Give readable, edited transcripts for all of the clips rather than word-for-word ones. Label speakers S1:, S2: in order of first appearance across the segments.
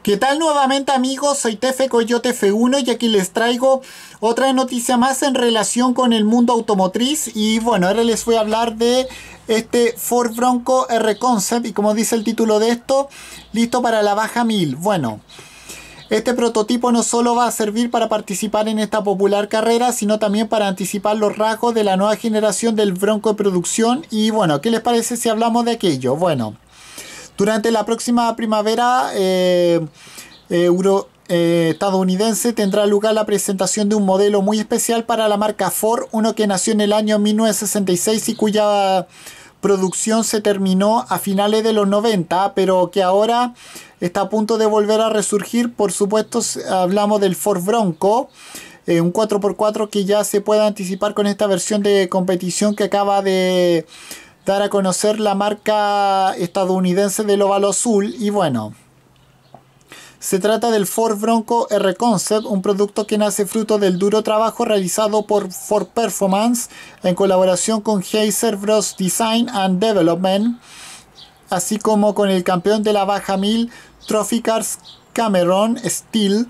S1: ¿Qué tal nuevamente amigos? Soy Tefe Coyote F1 y aquí les traigo otra noticia más en relación con el mundo automotriz. Y bueno, ahora les voy a hablar de este Ford Bronco R Concept y como dice el título de esto, listo para la baja 1000. Bueno, este prototipo no solo va a servir para participar en esta popular carrera, sino también para anticipar los rasgos de la nueva generación del Bronco de producción. Y bueno, ¿qué les parece si hablamos de aquello? Bueno, durante la próxima primavera estadounidense tendrá lugar la presentación de un modelo muy especial para la marca Ford, uno que nació en el año 1966 y cuya producción se terminó a finales de los 90, pero que ahora está a punto de volver a resurgir. Por supuesto, hablamos del Ford Bronco, un 4x4 que ya se puede anticipar con esta versión de competición que acaba de dar a conocer la marca estadounidense del óvalo azul. Y bueno, se trata del Ford Bronco R Concept, un producto que nace fruto del duro trabajo realizado por Ford Performance en colaboración con Heiser Bros Design and Development, así como con el campeón de la baja 1000 Trophy Cars Cameron Steele.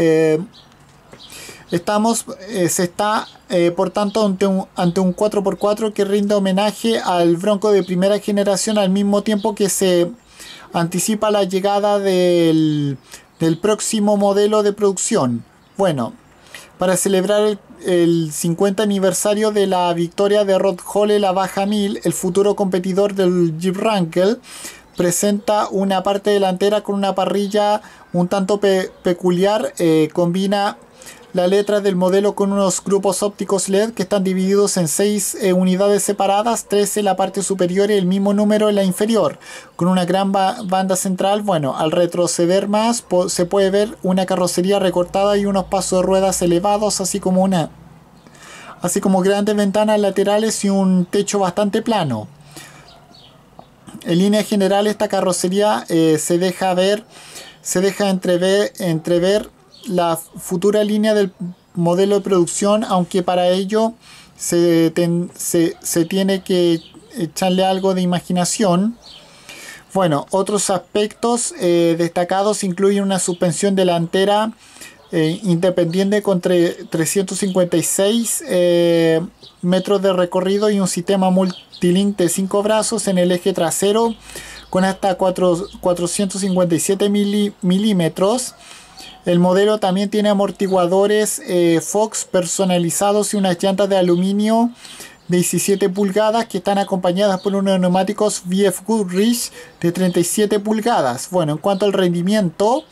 S1: Se está por tanto ante un 4x4 que rinde homenaje al Bronco de primera generación, al mismo tiempo que se anticipa la llegada del próximo modelo de producción. Bueno, para celebrar el 50 aniversario de la victoria de Rod Hole la baja 1000, el futuro competidor del Jeep Wrangler presenta una parte delantera con una parrilla un tanto peculiar. Combina la letra del modelo con unos grupos ópticos LED que están divididos en 6 unidades separadas, 3 en la parte superior y el mismo número en la inferior, con una gran banda central. Bueno, al retroceder más se puede ver una carrocería recortada y unos pasos de ruedas elevados, así como grandes ventanas laterales y un techo bastante plano. En línea general, esta carrocería se deja entrever la futura línea del modelo de producción, aunque para ello se tiene que echarle algo de imaginación. Bueno, otros aspectos destacados incluyen una suspensión delantera independiente con 356 metros de recorrido y un sistema multilink de 5 brazos en el eje trasero con hasta 457 milímetros. El modelo también tiene amortiguadores Fox personalizados y unas llantas de aluminio de 17 pulgadas que están acompañadas por unos neumáticos VF Goodrich de 37 pulgadas. Bueno, en cuanto al rendimiento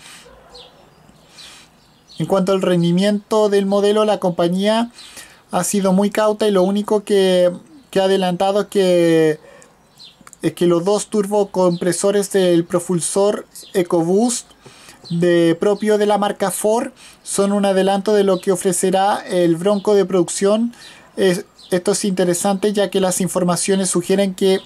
S1: del modelo, la compañía ha sido muy cauta y lo único que ha adelantado es que los dos turbocompresores del propulsor EcoBoost propio de la marca Ford son un adelanto de lo que ofrecerá el Bronco de producción. Esto es interesante, ya que las informaciones sugieren que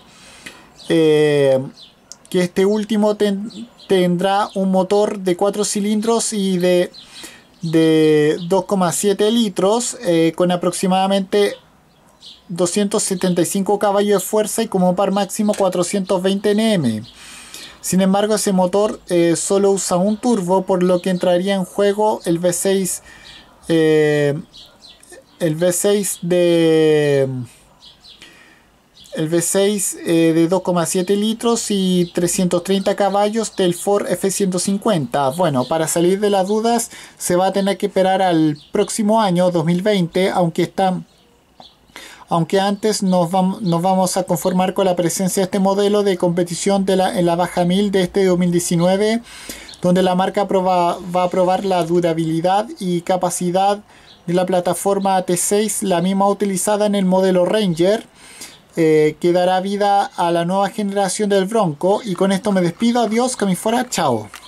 S1: este último tendrá un motor de 4 cilindros y de 2,7 litros con aproximadamente 275 caballos de fuerza y como par máximo 420 Nm. Sin embargo, ese motor solo usa un turbo, por lo que entraría en juego el V6 de 2,7 litros y 330 caballos del Ford F-150. Bueno, para salir de las dudas se va a tener que esperar al próximo año 2020, aunque antes nos vamos a conformar con la presencia de este modelo de competición en la baja 1000 de este 2019, donde la marca va a probar la durabilidad y capacidad de la plataforma T6, la misma utilizada en el modelo Ranger, que dará vida a la nueva generación del Bronco. Y con esto me despido, adiós, que me fuera, chao.